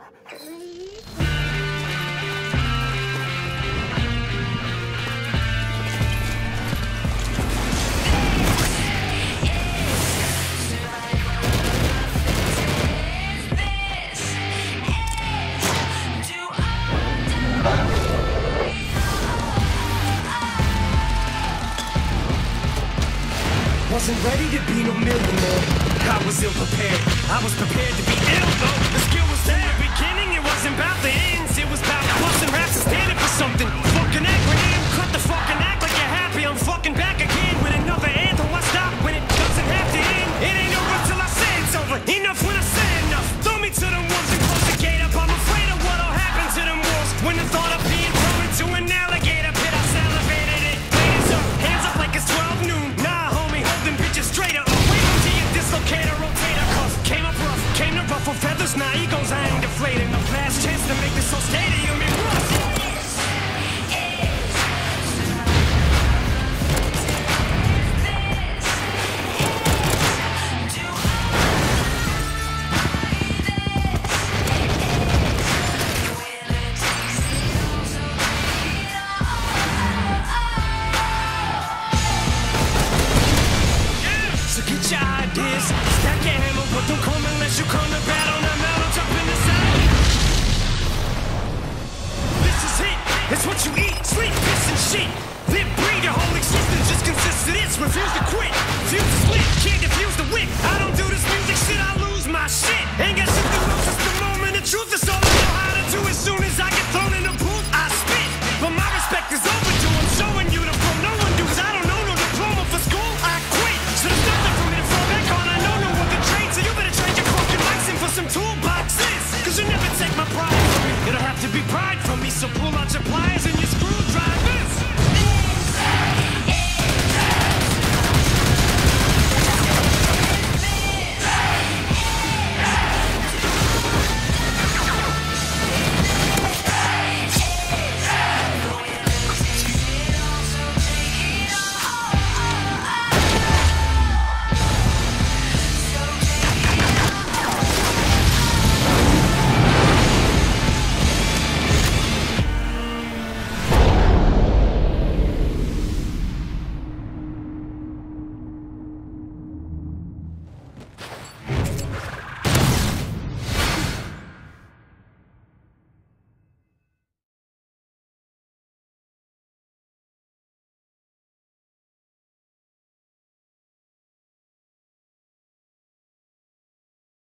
Wasn't ready to be no millionaire. I was ill-prepared. I was prepared to be ill, though. The skill was there. The beginning, it wasn't about the ends. It was about busting raps and standing for something. Fucking acronym. Cut the fucking act like you're happy. I'm fucking back again with another anthem. Why stop when it doesn't have to end? It ain't over till I say it's over. Enough when I say enough. Throw me to the wolves and close the gate up. I'm afraid of what'll happen to them wolves. When the thought of being thrown into an alligator pit, I salivated it. Hands up like it's 12 noon. Straight up, wait until you dislocate a rotator cuff. Came up rough, came to ruffle feathers. Now egos, I ain't deflating. The last chance to make this whole stadium in rough. Stack your hammer, but don't come unless you come to battle. Now mountaintop in the south. This is it, it's what you eat, sleep, piss and shit. Live, breathe, your whole existence just consists of this. Refuse to quit, refuse to split, can't defuse the wick. I don't do this music